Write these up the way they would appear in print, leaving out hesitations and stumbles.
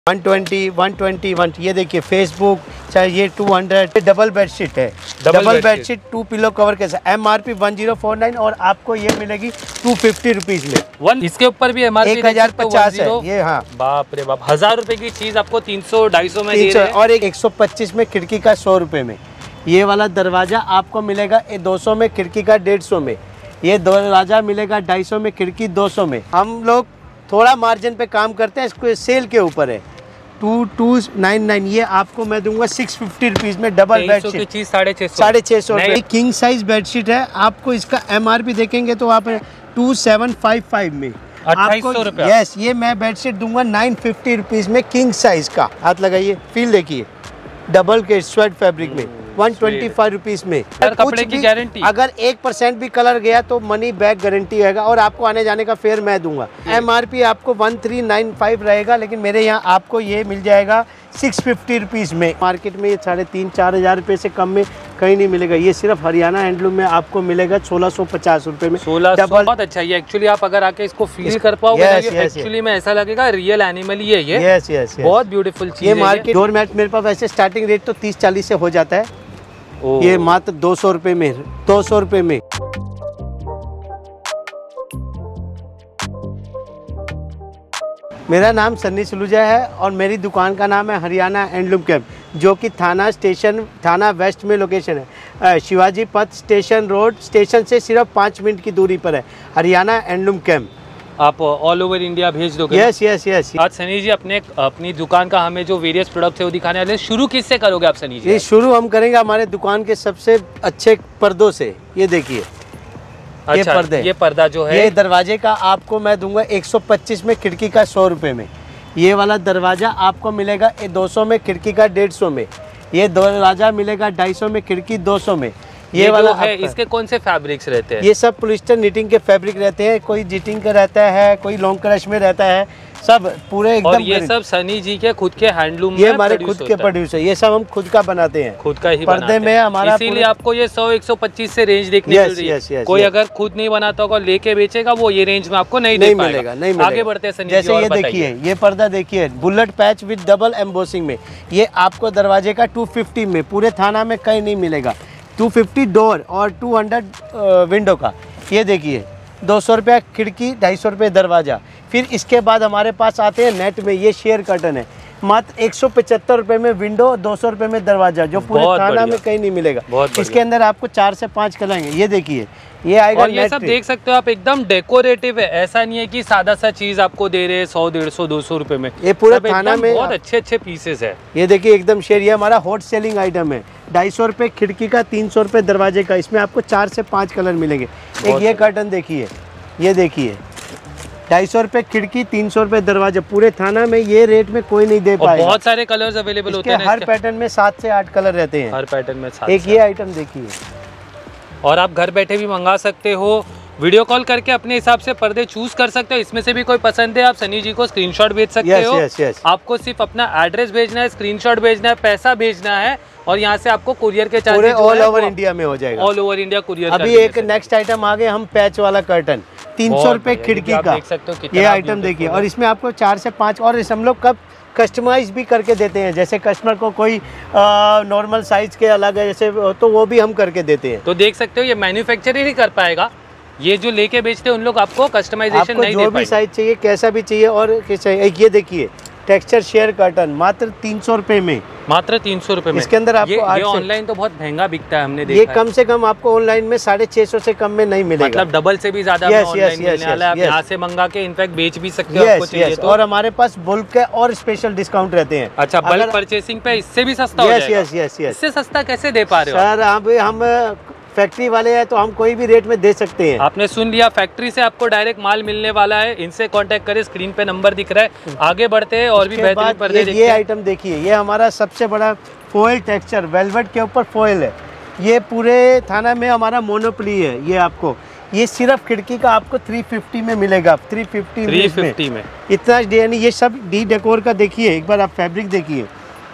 120, 121, ये देखिए फेसबुक, चाहे ये 200, डबल बेडशीट है, डबल बेडशीट 2 पिलो कवर के साथ, MRP 1049 और आपको ये मिलेगी 250 रुपीज में। इसके ऊपर भी MRP 1050 है ये। हाँ बाप रे बाप, 1000 रुपए की चीज आपको 300-250 में दे रहे हैं। और एक 125 में खिड़की का 100 रुपए में। ये वाला दरवाजा आपको मिलेगा 200 में, खिड़की का 150 में। ये दरवाजा मिलेगा 250 में, खिड़की 200 में। हम लोग थोड़ा मार्जिन पे काम करते हैं, इसको सेल के ऊपर है। 2299, ये आपको मैं दूंगा 650 रुपीज में, डबल बेडशीट की चीज 650 रुपए। किंग साइज बेडशीट है, आपको इसका MRP देखेंगे तो आप 2755 में 2800 रुपए। यस, ये मैं बेडशीट दूंगा 950 रुपीज में, किंग साइज का। हाथ लगाइए, फील देखिए, डबल के स्वेट फैब्रिक में 125 रुपीज में। कपड़े की गारंटी, अगर 1% भी कलर गया तो मनी बैक गारंटी रहेगा और आपको आने जाने का फेयर मैं दूंगा। MRP आपको 1395 रहेगा, लेकिन मेरे यहाँ आपको ये मिल जाएगा 650 रुपीज में। मार्केट में ये 3500-4000 हजार रुपए से कम में कहीं नहीं मिलेगा। ये सिर्फ हरियाणा हैंडलूम में आपको मिलेगा 1650 रुपए में। 1600 बहुत अच्छा। ये एक्चुअली आप अगर आके इसको फील कर पाओगे, एक्चुअली में ऐसा लगेगा रियल एनिमल ही है ये। यस, बहुत ब्यूटीफुल चीज ये मार्केट डोर मैट मेरे पास वैसे स्टार्टिंग रेट तो 30-40 से हो जाता है, ये मात्र 200 रुपए में, 200 रुपए में। मेरा नाम सन्नी सलूजा है और मेरी दुकान का नाम है हरियाणा हैंडलूम कैंप, जो कि थाना वेस्ट में लोकेशन है। शिवाजी पथ स्टेशन रोड, स्टेशन से सिर्फ 5 मिनट की दूरी पर है हरियाणा हैंडलूम कैंप। आप ऑल ओवर इंडिया भेज दोगे? यस। आज सनी जी अपनी दुकान का हमें जो वेरियस प्रोडक्ट है वो दिखाने वाले, शुरू किससे करोगे आप सनी जी? ये शुरू हम करेंगे हमारे दुकान के सबसे अच्छे पर्दों से। ये देखिए, अच्छा, ये पर्दा जो है, ये दरवाजे का आपको मैं दूंगा 125 में, खिड़की का 100 रुपए में। ये वाला दरवाजा आपको मिलेगा 200 में, खिड़की का 150 में। ये दरवाजा मिलेगा 250 में, खिड़की 200 में। ये वाला है, इसके कौन से फैब्रिक्स रहते हैं? ये सब पॉलिस्टर निटिंग के फैब्रिक रहते हैं, कोई जिटिंग का रहता है, कोई लॉन्ग क्रश में रहता है, सब पूरे एकदम। और ये सब सनी जी के खुद के हैंडलूम, ये हमारे खुद के प्रोड्यूसर, ये सब हम खुद का बनाते हैं, खुद का ही पर्दे में हमारा। इसीलिए आपको ये 100-125 से रेंज देखने मिल रही है। कोई अगर खुद नहीं बनाता होगा लेके बेचेगा, वो ये रेंज में आपको नहीं मिलेगा। आगे बढ़ते हैं सनी जी। जैसे ये देखिए, ये पर्दा देखिए, bullet patch with double embossing में, ये आपको दरवाजे का 250 में, पूरे थाना में कहीं नहीं मिलेगा। 250 डोर और 200 विंडो का। ये देखिए 200 रुपया खिड़की, 250 रुपये दरवाजा। फिर इसके बाद हमारे पास आते हैं नेट में, ये शेयर कर्टन है, मात्र 175 रुपये में विंडो, 200 रुपये में दरवाजा, जो पूरे थाना में कहीं नहीं मिलेगा। इसके अंदर आपको 4 से 5 कलर आएंगे। ये देखिए, ये आएगा। और ये सब देख सकते हो आप, एकदम डेकोरेटिव है, ऐसा नहीं है कि सादा सा चीज आपको दे रहे 100, 150, 200 रुपए में। ये पूरे थाना में बहुत अच्छे पीसेस है। ये देखिए एकदम शेयर, ये हमारा हॉट सेलिंग आइटम है। 250 रुपये खिड़की का, 300 रुपये दरवाजे का। इसमें आपको 4 से 5 कलर मिलेंगे। एक ये कर्टन देखिए, ये देखिए 250 रुपये खिड़की, 300 रुपये दरवाजा। पूरे थाना में ये रेट में कोई नहीं दे पाएगा। बहुत सारे कलर्स अवेलेबल होते हैं। हर पैटर्न में 7 से 8 कलर रहते हैं। हर पैटर्न में 7। एक ये आइटम देखिए, और आप घर बैठे भी मंगा सकते हो, वीडियो कॉल करके अपने हिसाब से पर्दे चूज कर सकते हो। इसमें से भी कोई पसंद है, आप सनी जी को स्क्रीनशॉट भेज सकते हो। आपको सिर्फ अपना एड्रेस भेजना है, स्क्रीनशॉट भेजना है, पैसा भेजना है, और यहाँ से आपको कुरियर के चार्जेस ऑल ओवर इंडिया में हो जाएगा। All over India courier. अभी एक नेक्स्ट आइटम आ गए हम, पैच वाला कर्टन, 300 रुपए खिड़की का। देख सकते हो ये आइटम देखिए, और इसमें आपको 4 से 5 और हम लोग कब कस्टमाइज भी करके देते हैं। जैसे कस्टमर को कोई नॉर्मल साइज के अलग है जैसे, तो वो भी हम करके देते हैं। तो देख सकते हो, ये मैन्युफैक्चर ही कर पाएगा, ये जो लेके बेचते हैं उन लोग आपको कस्टमाइजेशन नहीं दे पाएंगे। जो भी साइज चाहिए, कैसा भी चाहिए, और ये देखिए टेक्सचर शेयर कर्टन, मात्र 300 रुपए में। मात्र 300 रुपए में। इसके अंदर आपको ये ऑनलाइन तो बहुत महंगा बिकता है, हमने देखा। ये कम से कम आपको ऑनलाइन में 650 से कम में नहीं मिलेगा। मतलब डबल से भी ज्यादा ऑनलाइन मिलने वाला है। आप यहाँ से मंगा के इनफैक्ट बेच भी सकते हो, आपको चाहिए तो। और हमारे पास बुल्क के और स्पेशल डिस्काउंट रहते हैं। अच्छा, बल्क परचेसिंग पे इससे भी सस्ता हो जाएगा? यस। इससे सस्ता कैसे दे पा रहे हो सर? हम फैक्ट्री वाले हैं तो हम कोई भी रेट में दे सकते हैं। आपने सुन लिया, फैक्ट्री से आपको डायरेक्ट माल मिलने वाला है। इनसे कांटेक्ट करें, स्क्रीन पे नंबर दिख रहा है। आगे बढ़ते हैं और भी बेहतरीन पर्दे देखते हैं। ये आइटम देखिए, ये हमारा सबसे बड़ा फॉयल टेक्सचर, वेलवेट के ऊपर फॉयल है। ये पूरे थाना में हमारा मोनोपोली है। ये आपको, ये सिर्फ खिड़की का आपको 350 में मिलेगा। 350 में इतना यानी ये सब डी डेकोर का। देखिए एक बार आप फैब्रिक देखिए,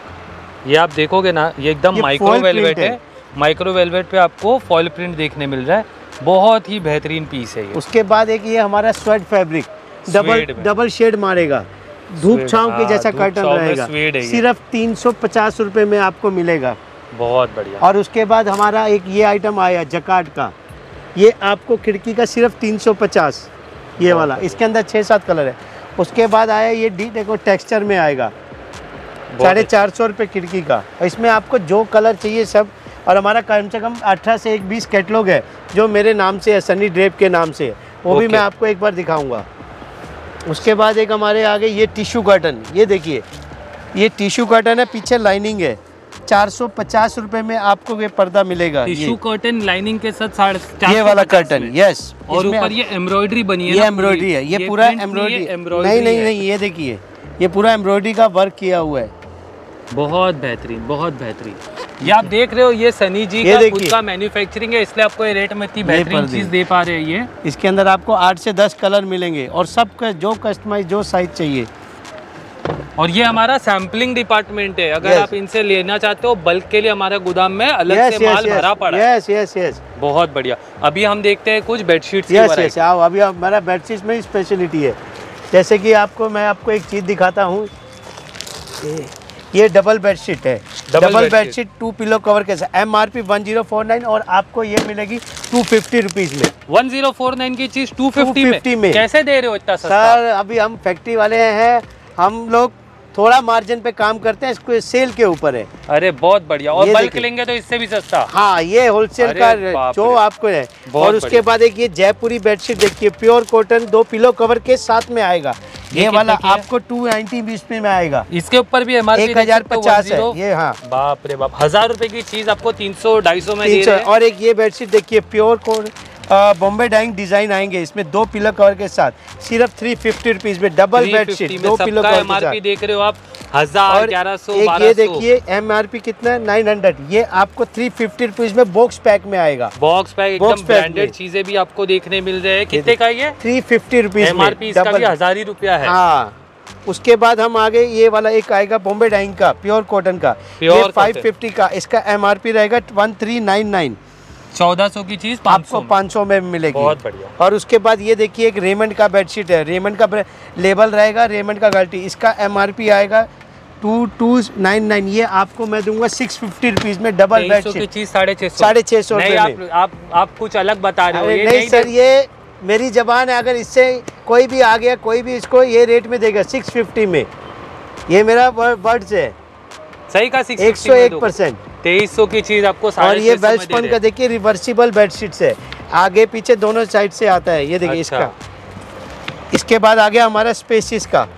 ये आप देखोगे ना, ये एकदम माइक्रो वेलवेट है। माइक्रो वेलवेट पे आपको फॉयल प्रिंट देखने मिल रहा है, बहुत ही बेहतरीन पीस है ये। उसके बाद एक ये हमारा स्वेट फैब्रिक, डबल शेड मारेगा। धूप छांव के जैसा कर्टन रहेगा, सिर्फ 350 रुपए में आपको मिलेगा। बहुत बढ़िया। और उसके बाद हमारा एक ये आइटम आया जकार्ड का, ये आपको खिड़की का सिर्फ 350, ये वाला, इसके अंदर 6-7 कलर है। उसके बाद आया ये डी देखो टेक्सचर में आएगा, 450 रुपये खिड़की का। इसमें आपको जो कलर चाहिए सब, और हमारा कम से कम 18 से 20 कैटलॉग है जो मेरे नाम से है, सनी ड्रेप के नाम से है, वो भी मैं आपको एक बार दिखाऊंगा। उसके बाद एक हमारे आगे ये टिश्यू कर्टन, ये देखिए ये टिश्यू कर्टन है, पीछे लाइनिंग है, 450 रुपए में आपको ये पर्दा मिलेगा। टिश्यू कर्टन लाइनिंग के साथ ये वाला कर्टन, यस। और ऊपर ये एम्ब्रॉयडरी बनी है, ये एम्ब्रॉयडरी है, ये पूरा एम्ब्रॉयडरी नहीं, ये देखिए ये पूरा एम्ब्रॉयडरी का वर्क किया हुआ है। बहुत बेहतरीन, बहुत बेहतरीन। ये आप देख रहे हो, ये सनी जी का खुद का मैन्युफैक्चरिंग है, इसलिए आपको ये रेट में इतनी बेहतरीन चीज दे पा रहे हैं। ये इसके अंदर आपको 8 से 10 कलर मिलेंगे और सब का जो कस्टमाइज जो साइज चाहिए। और ये हमारा सैम्पलिंग डिपार्टमेंट है, अगर आप इनसे लेना चाहते हो बल्क के लिए हमारे गोदाम में अलग से माल भरा पड़ा है। यस। बहुत बढ़िया। अभी हम देखते हैं कुछ बेडशीट्स। यस आओ, अभी हमारा बेडशीट में स्पेशलिटी है। जैसे कि मैं आपको एक चीज दिखाता हूँ, ये डबल बेडशीट है, डबल बेडशीट 2 पिलो कवर के साथ, MRP 1049 और आपको ये मिलेगी 250 रुपीज में। 1049 की चीज 250 में कैसे दे रहे हो इतना सस्ता? सर अभी हम फैक्ट्री वाले हैं, हम लोग थोड़ा मार्जिन पे काम करते हैं, इसको सेल के ऊपर है। अरे बहुत बढ़िया। और बल्क लेंगे तो इससे भी सस्ता। हाँ, ये होलसेल का जो आपको है। और उसके बाद एक ये जयपुरी बेडशीट देखिए, प्योर कॉटन, 2 पिलो कवर के साथ में आएगा। ये वाला आपको 290 में आएगा। इसके ऊपर भी MRP 1050 है ये। हाँ बाप रे बाप, 1000 रुपए की चीज आपको 300-250 में दे रहे हैं। और एक ये बेडशीट देखिए, प्योर बॉम्बे डाइंग डिजाइन आएंगे इसमें, 2 पिलो कवर के साथ, सिर्फ 350 रुपीज में डबल बेडशीट, 2 पिलो कवर के साथ। MRP देख रहे हो आप 1000, 1100, 1200। ये देखिए MRP कितना है, 900। ये आपको 350 रुपीज में बॉक्स पैक में आएगा। बॉक्स पैक एकदम ब्रांडेड चीजें भी आपको देखने मिल रहे हैं। कितने का ये? 350 रुपीज। MRP इसका भी 1000 ही रुपया है। हाँ। उसके बाद हम आगे ये वाला एक आएगा बॉम्बे डाइंग का, प्योर कॉटन का, ये 550 का, इसका MRP रहेगा 1399। 1400 की चीज आपको 500 में मिलेगी। बहुत बढ़िया। और उसके बाद ये देखिए एक रेमंड का बेडशीट है, रेमंड का लेबल रहेगा, रेमंड का क्वालिटी, इसका MRP आएगा 2299। ये आपको मैं दूंगा 650 रुपीज में डबल बेडशीट की चीज 650 रुपए। आप कुछ अलग बता रहे हो। ये नहीं सर, ये मेरी जबान है, अगर इससे कोई भी आ गया, कोई भी इसको ये रेट में देगा 650 में, ये मेरा वर्ड्स है। सही का 101%। 2300 की चीज आपको। और ये वेल्सपन का देखिए रिवर्सिबल बेडशीट्स है, आगे पीछे दोनों साइड से आता है, ये देखिए। इसका इसके बाद आ गया हमारा स्पेसिस का,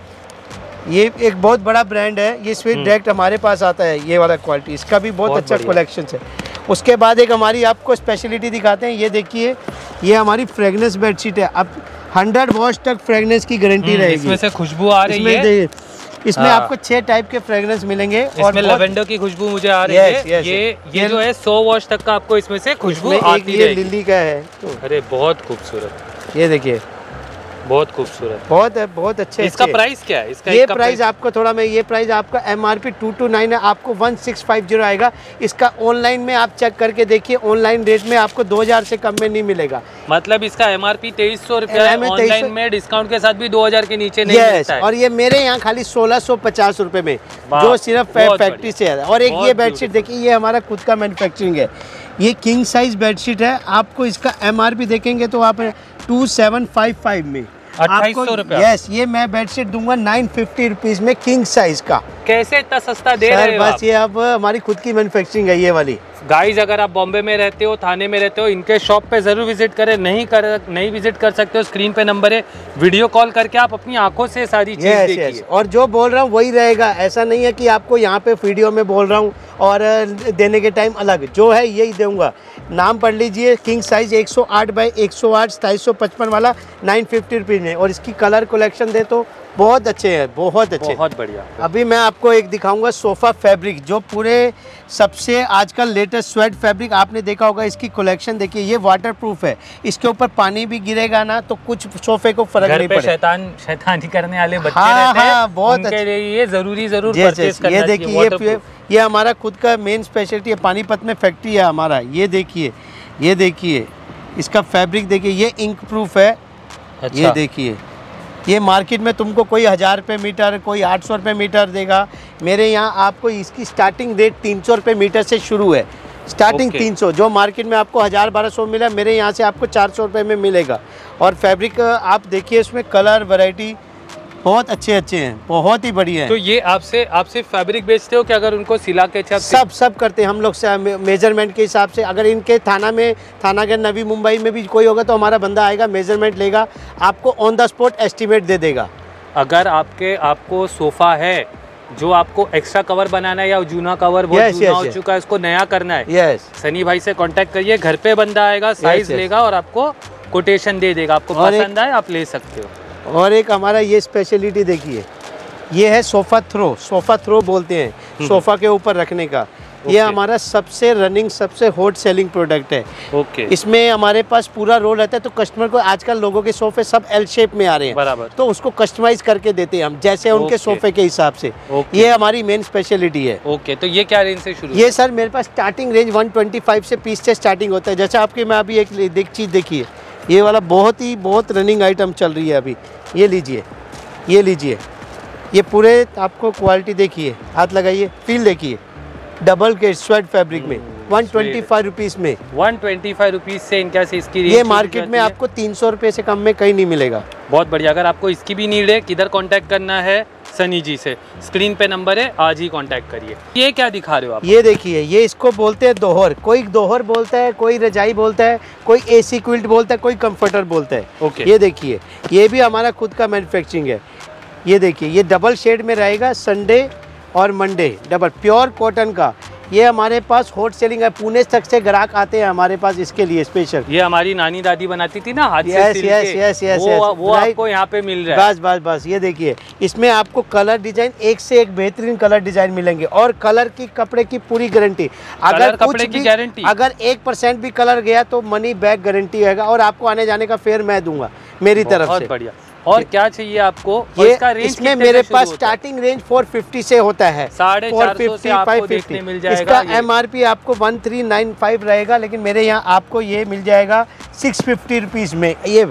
ये एक बहुत बड़ा ब्रांड है, ये स्वीट डायरेक्ट हमारे पास आता है, ये वाला क्वालिटी, इसका भी बहुत अच्छा कलेक्शन है। उसके बाद एक हमारी आपको स्पेशलिटी दिखाते हैं, ये देखिए ये हमारी फ्रेगनेंस बेडशीट है। अब 100 वॉश तक फ्रेगनेंस की गारंटी रहेगी। इसमें से खुशबू आ रही है। इसमें आपको 6 टाइप के फ्रेगरेंस मिलेंगे। और लेवेंडर की खुशबू मुझे आ रही है। ये जो है 100 वॉश तक का आपको इसमें से खुशबू आती है। ये लिली का है। अरे बहुत खूबसूरत, ये देखिए बहुत खूबसूरत, बहुत अच्छे। इसका प्राइस क्या है? इसका ये प्राइस आपको थोड़ा मैं ये प्राइस आपका MRP 229 है, आपको 1650 आएगा। इसका ऑनलाइन में आप चेक करके देखिए, ऑनलाइन रेट में आपको 2000 से कम में नहीं मिलेगा। मतलब इसका MRP 2300 रुपया है, ऑनलाइन में डिस्काउंट के साथ भी 2000 के नीचे नहीं मिलता है। और ये मेरे यहाँ खाली 1650 रुपए में, जो सिर्फ फैक्ट्री से है। और एक ये बेडशीट देखिए, ये हमारा खुद का मैन्युफैक्चरिंग है, ये किंग साइज बेडशीट है। आपको इसका MRP देखेंगे तो आप 2755 में 2800 रुपया। यस, ये मैं बेडशीट दूंगा 950 रुपीज में, किंग साइज का। कैसे इतना सस्ता दे रहे हो? बस ये अब हमारी खुद की मैन्युफैक्चरिंग है ये वाली। गाइस, अगर आप बॉम्बे में रहते हो, थाने में रहते हो, इनके शॉप पे जरूर विजिट करें। नहीं विजिट कर सकते हो, स्क्रीन पे नंबर है, वीडियो कॉल करके आप अपनी आंखों से सारी चीज देखिए। और जो बोल रहा हूँ वही रहेगा, ऐसा नहीं है कि आपको यहाँ पे वीडियो में बोल रहा हूँ और देने के टाइम अलग, जो है यही दूंगा। नाम पढ़ लीजिए, किंग साइज 108 बाई 108 2755 वाला 950 रुपीज में। और इसकी कलर कलेक्शन दे तो बहुत अच्छे हैं, बहुत अच्छे, बहुत बढ़िया। अभी मैं आपको एक दिखाऊंगा सोफा फैब्रिक, जो पूरे सबसे आजकल लेटेस्ट स्वेट फैब्रिक आपने देखा होगा। इसकी कलेक्शन देखिए, ये वाटर प्रूफ है, इसके ऊपर पानी भी गिरेगा ना तो कुछ सोफे को फर्क नहीं पड़ेगा। शैतानी करने वाले बच्चे रहते हैं, बहुत उनके लिए ये जरूर परचेज करना चाहिए। ये देखिए, ये हमारा खुद का मेन स्पेशलिटी है, पानीपत में फैक्ट्री है हमारा। ये देखिए इसका फैब्रिक देखिए, ये इंक प्रूफ है। ये देखिए, ये मार्केट में तुमको कोई 1000 रुपये मीटर, कोई 800 रुपये मीटर देगा। मेरे यहाँ आपको इसकी स्टार्टिंग रेट 300 रुपये मीटर से शुरू है। स्टार्टिंग 300, जो मार्केट में आपको 1000-1200 मिला, मेरे यहाँ से आपको 400 रुपये में मिलेगा। और फैब्रिक आप देखिए, इसमें कलर वैरायटी बहुत अच्छे हैं, बहुत ही बढ़िया है। तो ये आप सिर्फ फैब्रिक बेचते हो कि अगर उनको सिला के सब करते हैं हम लोग मेजरमेंट के हिसाब से। अगर इनके थाना के नवी मुंबई में भी कोई होगा तो हमारा बंदा आएगा, मेजरमेंट लेगा, आपको ऑन द स्पॉट एस्टिमेट दे देगा। अगर आपको सोफा है जो आपको एक्स्ट्रा कवर बनाना है या जूना कवर बहुत जूना हो चुका है, इसको नया करना है, सनी भाई से कांटेक्ट करिए। घर पे बंदा आएगा, साइज लेगा और आपको कोटेशन दे देगा। आपको पसंद आए आप ले सकते हो। और एक हमारा ये स्पेशलिटी देखिए, ये है सोफ़ा थ्रो बोलते हैं, सोफ़ा के ऊपर रखने का। ये हमारा सबसे रनिंग, सबसे हॉट सेलिंग प्रोडक्ट है। इसमें हमारे पास पूरा रोल रहता है। तो कस्टमर को, आजकल लोगों के सोफे सब एल शेप में आ रहे हैं, बराबर, तो उसको कस्टमाइज करके देते हैं हम, जैसे उनके सोफे के हिसाब से। ये हमारी मेन स्पेशलिटी है। तो ये क्या रेंज से शुरू? ये सर मेरे पास स्टार्टिंग रेंज 125 से पीस से स्टार्टिंग होता है। जैसे आपके मैं अभी एक चीज़ देखिए, ये वाला बहुत रनिंग आइटम चल रही है अभी। ये लीजिए, ये पूरे आपको क्वालिटी देखिए, हाथ लगाइए, फील देखिए, डबल के स्वेट फैब्रिक में 125 रुपीज़ में। 125 रुपीज़ से इनका से इसकी ये मार्केट में आपको 300 रुपये से कम में कहीं नहीं मिलेगा। बहुत बढ़िया। अगर आपको इसकी भी नीड है, किधर कांटेक्ट करना है? सनी जी से, स्क्रीन पे नंबर है, आज ही कांटेक्ट करिए। ये क्या दिखा रहे हो आप? ये देखिए, ये इसको बोलते हैं दोहर। कोई दोहर बोलता है, कोई रजाई बोलता है, कोई एसी क्विल्ट बोलता है, कोई कंफर्टर बोलता है। ये देखिए, ये भी हमारा खुद का मैन्युफैक्चरिंग है। ये देखिए, ये डबल शेड में रहेगा, संडे और मंडे, डबल प्योर कॉटन का। ये हमारे पास हॉट सेलिंग है, पुणे तक से ग्राहक आते हैं हमारे पास इसके लिए स्पेशल। ये हमारी नानी दादी बनाती थी ना हाथ से सिल के, वो आपको यहाँ पे मिल रहा है। बस ये देखिए, इसमें आपको कलर डिजाइन एक से एक बेहतरीन कलर डिजाइन मिलेंगे और कलर की, कपड़े की पूरी गारंटी। अगर कपड़े की गारंटी, अगर 1% भी कलर गया तो मनी बैक गारंटी है, और आपको आने जाने का फेयर मैं दूंगा मेरी तरफ से। बहुत बढ़िया। और क्या चाहिए आपको? ये इसमें मेरे पास स्टार्टिंग रेंज 450 से होता है, 450 से आपको देखने मिल जाएगा। इसका MRP आपको 1395 रहेगा, लेकिन मेरे यहाँ आपको ये मिल जाएगा 650 रुपीज़ में। ये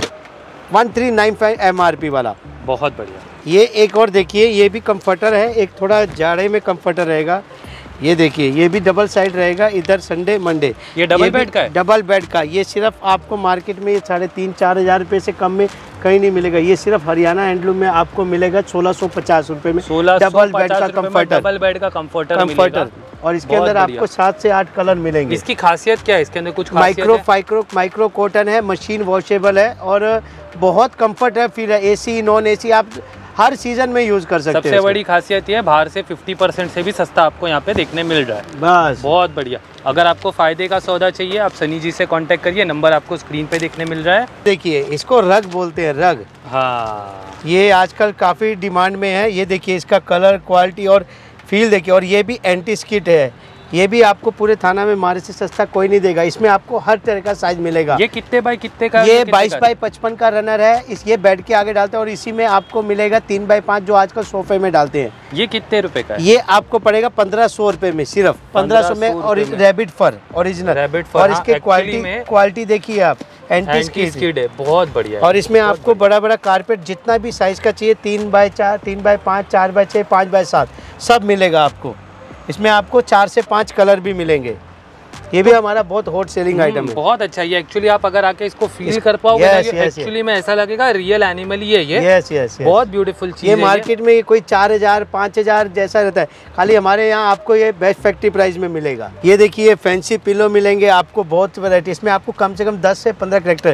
1395 MRP वाला। बहुत बढ़िया। ये एक और देखिए, ये भी कंफर्टर है, एक थोड़ा जाड़े में कंफर्टर रहेगा। ये देखिए, ये भी डबल साइड रहेगा, इधर संडे मंडे। ये डबल बेड का है? डबल बेड का। ये सिर्फ आपको मार्केट में 3,500-4 हज़ार रुपये से कम में कहीं नहीं मिलेगा। ये सिर्फ हरियाणा हैंडलूम में आपको मिलेगा 1650 रुपये में। डबल बेड का कंफर्टर, डबल बेड का कंफर्टर। और इसके अंदर आपको 7 से 8 कलर मिलेंगे। इसकी खासियत क्या है? इसके अंदर कुछ माइक्रो कॉटन है, मशीन वॉशेबल है और बहुत कंफर्ट है, फील है। AC नॉन AC आप हर सीजन में यूज कर सकते हैं। सबसे बड़ी खासियत ये है, बाहर से 50% से भी सस्ता आपको यहाँ पे देखने मिल रहा है। बस बहुत बढ़िया। अगर आपको फायदे का सौदा चाहिए, आप सनी जी से कांटेक्ट करिए, नंबर आपको स्क्रीन पे देखने मिल रहा है। देखिए, इसको रग बोलते हैं, रग। हाँ, ये आजकल काफ़ी डिमांड में है। ये देखिए, इसका कलर, क्वालिटी और फील देखिए। और ये भी एंटी स्किड है। ये भी आपको पूरे थाना में हमारे से सस्ता कोई नहीं देगा। इसमें आपको हर तरह का साइज मिलेगा। ये कितने बाय कितने का? ये 22 बाई 55 का रनर है। ये बेड के आगे डालते हैं और इसी में आपको मिलेगा 3 बाई 5 जो आजकल सोफे में डालते हैं। ये कितने रुपए का है? ये आपको पड़ेगा 1500 रुपए में, सिर्फ 1500 में। और रैबिट फर ओरिजिनल, और इसके क्वालिटी देखिए आप, एंटी स्किड है, बहुत बढ़िया। और इसमें आपको बड़ा बड़ा कारपेट जितना भी साइज का चाहिए, 3 बाई 4, 3 बाई 5, 4 बाई 6, 5 बाई 7 सब मिलेगा आपको। इसमें आपको 4 से 5 कलर भी मिलेंगे। ये भी हमारा बहुत हॉट सेलिंग आइटम है। बहुत अच्छा। ये एक्चुअली आप अगर आके इसको फील कर पाओगे ना, एक्चुअली में ऐसा लगेगा रियल एनिमल ही है ये। यस। बहुत ब्यूटीफुल चीज है। ये मार्केट में कोई 4000 5000 जैसा रहता है, खाली हमारे यहाँ आपको ये बेस्ट फैक्ट्री प्राइस में मिलेगा। ये देखिए, फैंसी पिलो मिलेंगे आपको, बहुत वैरायटी। इसमें आपको कम से कम 10 से 15 कैरेक्टर,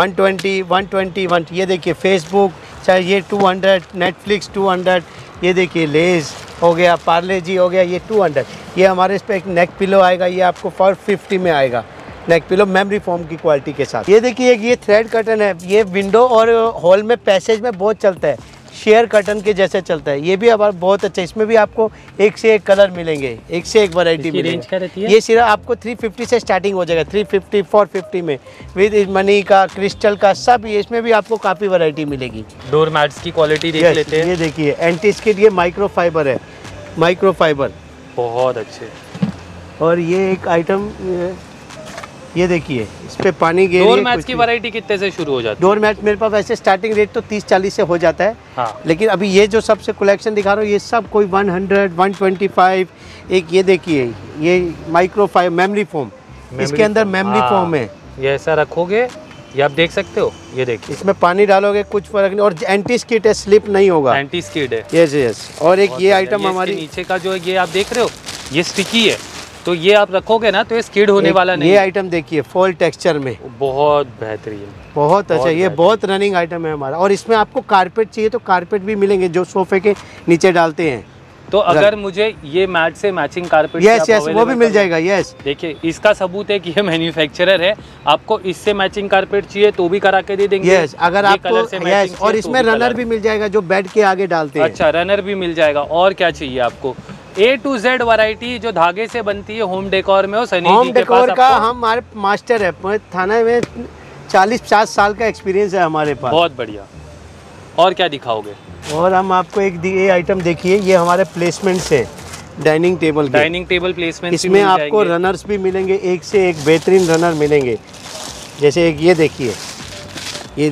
120 ये देखिए, फेसबुक चाहे ये 200, नेटफ्लिक्स 200, ये देखिए लेज हो गया, पार्ले जी हो गया, ये 200। ये हमारे इस पर एक नेक पिलो आएगा, ये आपको 450 में आएगा। नेक पिलो मेमोरी फोम की क्वालिटी के साथ। ये देखिए, ये थ्रेड कर्टन है। ये विंडो और हॉल में पैसेज में बहुत चलता है, शेयर कर्टन के जैसे चलता है। ये भी हमारा बहुत अच्छा। इसमें भी आपको एक से एक कलर मिलेंगे, एक से एक वैरायटी मिलेगी। ये सिर्फ आपको 350 से स्टार्टिंग हो जाएगा, 350 450 में, विद मनी का, क्रिस्टल का, सब। ये इसमें भी आपको काफ़ी वैरायटी मिलेगी। डोर मैट्स की क्वालिटी देख लेते हैं। ये देखिए, एंटी स्किड, ये माइक्रो फाइबर है, माइक्रो फाइबर, बहुत अच्छे। और ये एक आइटम ये देखिए इस पे पानी गिर डोर मैट्स की वैरायटी कितने से शुरू हो जाती है? डोर मैट मेरे पास वैसे स्टार्टिंग रेट तो 30-40 से हो जाता है। हाँ। लेकिन अभी ये जो सबसे कलेक्शन दिखा रहा हूँ ये सब कोई 100, 125। एक ये देखिए ये माइक्रो फाइबर मेमोरी फोम, इसके अंदर मेमोरी फोम है। ये ऐसा रखोगे, ये आप देख सकते हो, ये देखिए इसमें पानी डालोगे कुछ फर्क नहीं, और एंटी स्किड है, स्लिप नहीं होगा। एंटी स्किड है। Yes yes. और एक ये आइटम हमारी नीचे का जो ये आप देख रहे हो ये स्टिकी है, तो ये आप रखोगे ना तो ये स्किड होने वाला नहीं। ये आइटम देखिए फॉल टेक्सचर में, बहुत बेहतरीन, बहुत अच्छा। ये बहुत रनिंग आइटम है हमारा। और इसमें आपको कारपेट चाहिए तो कारपेट भी मिलेंगे जो सोफे के नीचे डालते हैं। तो अगर मुझे ये मैट से मैचिंग कारपेट यस यस वो भी मिल जाएगा। यस देखिए इसका सबूत है कि ये मैन्युफैक्चरर है, आपको इससे मैचिंग कारपेट चाहिए तो भी करा के दे देंगे। यस अगर आपको यस, और इसमें रनर भी मिल जाएगा जो बेड के आगे डालते हैं। अच्छा रनर भी मिल जाएगा। और क्या चाहिए आपको? A to Z वैरायटी जो धागे से बनती है होम डेकोर में हो सनी होम जी के डेकोर पास का हमारे मास्टर है, थाने में 40-50 साल का एक्सपीरियंस है हमारे पास। बहुत बढ़िया। और क्या दिखाओगे? और हम आपको एक ये आइटम देखिए, ये हमारे प्लेसमेंट से डाइनिंग टेबल प्लेसमेंट, इसमें आपको रनर्स भी मिलेंगे, एक से एक बेहतरीन रनर मिलेंगे। जैसे एक ये देखिए, ये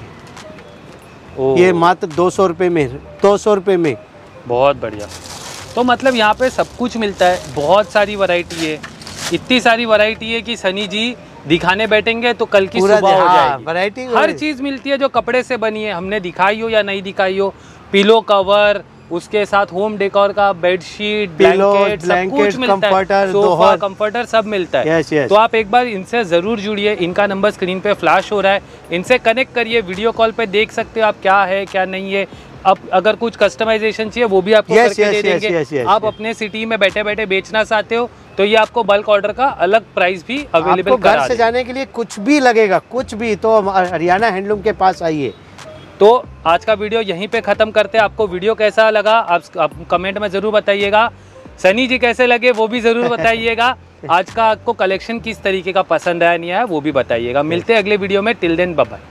देखिए ये मात्र 200 रुपये में, 200 रुपये में। बहुत बढ़िया। तो मतलब यहाँ पे सब कुछ मिलता है, बहुत सारी वैरायटी है, इतनी सारी वैरायटी है कि सनी जी दिखाने बैठेंगे तो कल की सुबह हो जाएगी। वैरायटी हर चीज़ मिलती है जो कपड़े से बनी है, हमने दिखाई हो या नहीं दिखाई हो। पिलो कवर, उसके साथ होम डेकोर का बेडशीट, ब्लैंकेट, सब कुछ मिलता है, सोफा, कंफर्टर सब मिलता है। yes, yes. तो आप एक बार इनसे ज़रूर जुड़िए, इनका नंबर स्क्रीन पे फ्लैश हो रहा है, इनसे कनेक्ट करिए, वीडियो कॉल पे देख सकते हो आप क्या है क्या नहीं है। अब अगर कुछ कस्टमाइजेशन चाहिए वो भी आपको करके दे देंगे। आप अपने सिटी में बैठे बैठे बेचना चाहते हो तो ये आपको बल्क ऑर्डर का अलग प्राइस भी अवेलेबल करा घर से जाने के लिए कुछ भी लगेगा, कुछ भी, तो हरियाणा हैंडलूम के पास आइए। तो आज का वीडियो यहीं पे ख़त्म करते हैं। आपको वीडियो कैसा लगा आप कमेंट में ज़रूर बताइएगा। सनी जी कैसे लगे वो भी ज़रूर बताइएगा। आज का आपको कलेक्शन किस तरीके का पसंद आया नहीं आया वो भी बताइएगा। मिलते हैं अगले वीडियो में। Till then bye bye.